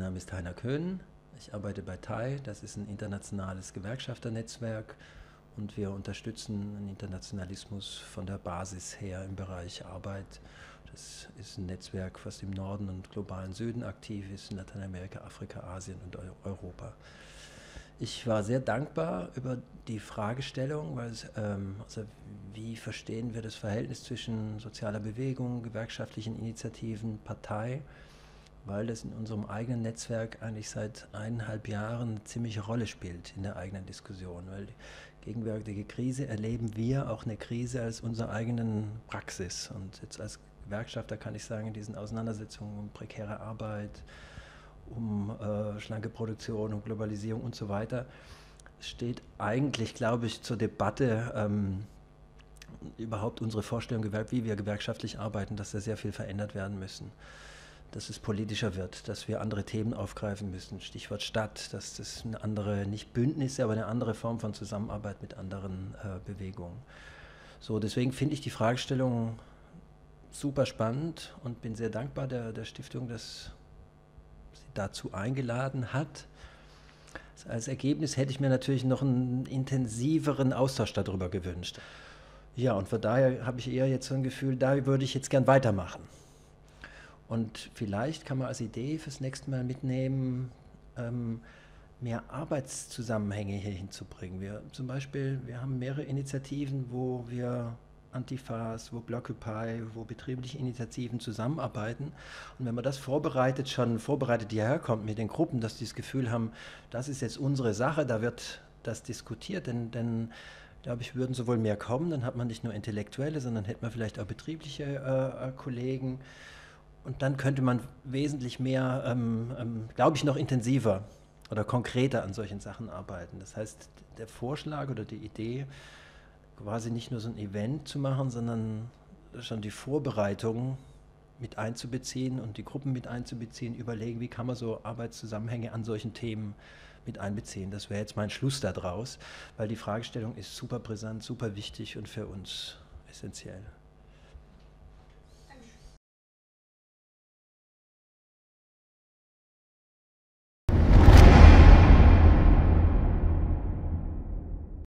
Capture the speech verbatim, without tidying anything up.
Name ist Heiner Köhn. Ich arbeite bei T A I, das ist ein internationales Gewerkschafternetzwerk und wir unterstützen den Internationalismus von der Basis her im Bereich Arbeit. Das ist ein Netzwerk, was im Norden und globalen Süden aktiv ist, in Lateinamerika, Afrika, Asien und Europa. Ich war sehr dankbar über die Fragestellung, weil es, ähm, also wie verstehen wir das Verhältnis zwischen sozialer Bewegung, gewerkschaftlichen Initiativen, Partei, weil das in unserem eigenen Netzwerk eigentlich seit eineinhalb Jahren eine ziemliche Rolle spielt in der eigenen Diskussion, weil die gegenwärtige Krise erleben wir auch eine Krise als unsere eigenen Praxis. Und jetzt als Gewerkschafter kann ich sagen, in diesen Auseinandersetzungen um prekäre Arbeit, um äh, schlanke Produktion, um Globalisierung und so weiter, steht eigentlich, glaube ich, zur Debatte ähm, überhaupt unsere Vorstellung, wie wir gewerkschaftlich arbeiten, dass da sehr viel verändert werden müssen. Dass es politischer wird, dass wir andere Themen aufgreifen müssen, Stichwort Stadt, dass das eine andere, nicht Bündnisse, aber eine andere Form von Zusammenarbeit mit anderen äh, Bewegungen. So, deswegen finde ich die Fragestellung super spannend und bin sehr dankbar der, der Stiftung, dass sie dazu eingeladen hat. Als Ergebnis hätte ich mir natürlich noch einen intensiveren Austausch darüber gewünscht. Ja, und von daher habe ich eher jetzt so ein Gefühl, da würde ich jetzt gern weitermachen. Und vielleicht kann man als Idee fürs nächste Mal mitnehmen, ähm, mehr Arbeitszusammenhänge hier hinzubringen. Wir zum Beispiel, wir haben mehrere Initiativen, wo wir Antifas, wo Blockupy, wo betriebliche Initiativen zusammenarbeiten. Und wenn man das vorbereitet, schon vorbereitet hierher kommt mit den Gruppen, dass die das Gefühl haben, das ist jetzt unsere Sache, da wird das diskutiert, denn, denn glaube ich, würden sowohl mehr kommen, dann hat man nicht nur Intellektuelle, sondern hätte man vielleicht auch betriebliche äh, Kollegen. Und dann könnte man wesentlich mehr, ähm, ähm, glaube ich, noch intensiver oder konkreter an solchen Sachen arbeiten. Das heißt, der Vorschlag oder die Idee, quasi nicht nur so ein Event zu machen, sondern schon die Vorbereitung mit einzubeziehen und die Gruppen mit einzubeziehen, überlegen, wie kann man so Arbeitszusammenhänge an solchen Themen mit einbeziehen. Das wäre jetzt mein Schluss daraus, weil die Fragestellung ist super brisant, super wichtig und für uns essentiell.